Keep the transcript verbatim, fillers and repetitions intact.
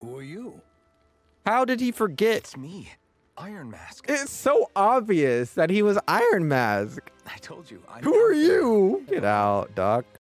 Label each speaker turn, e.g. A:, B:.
A: Who are you?
B: How did he forget?
A: It's me, Iron Mask.
B: It's so obvious that he was Iron Mask.
A: I told you. I'm
B: Who are you? Get out, Doc.